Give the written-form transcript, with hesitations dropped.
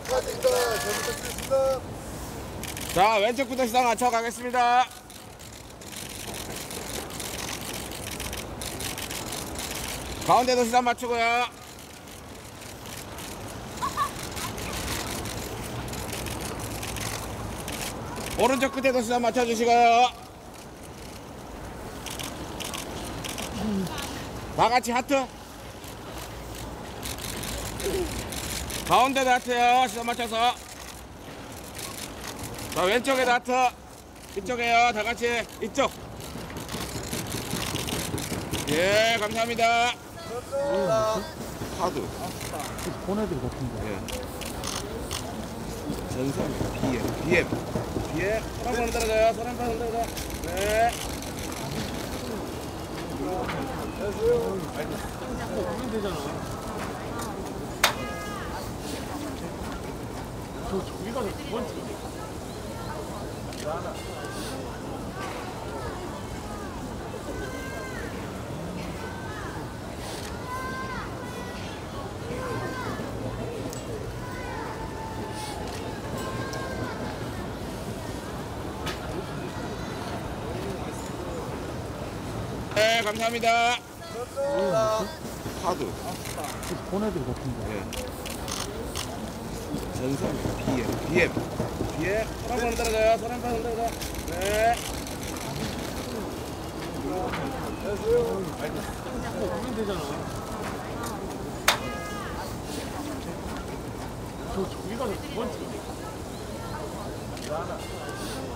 축하드립니다. 잘 부탁드리겠습니다. 자, 왼쪽부터 시상 맞춰 가겠습니다. 가운데도 시상 맞추고요. 오른쪽 끝에도 시상 맞춰주시고요. 다 같이 하트. 가운데도 하트요. 시선 맞춰서. 자, 왼쪽에도 하트. 이쪽에요. 다 같이 이쪽. 예, 감사합니다. 감사합니다. 카드. 보내드릴 것 같은데. 예. 전선 BM. 손 한번 흔들어줘요. 손 한번 흔들어줘. 네. 하면 되잖아. 저기 가서 두 번째. 네, 감사합니다. 감사합니다. 카드. 보내드릴 것 같은데. 예. 전선 BM. 손 한번 흔들어줘요. 손 한번 흔들어줘. 네. 하면 되잖아. 저기 가서 두 번째.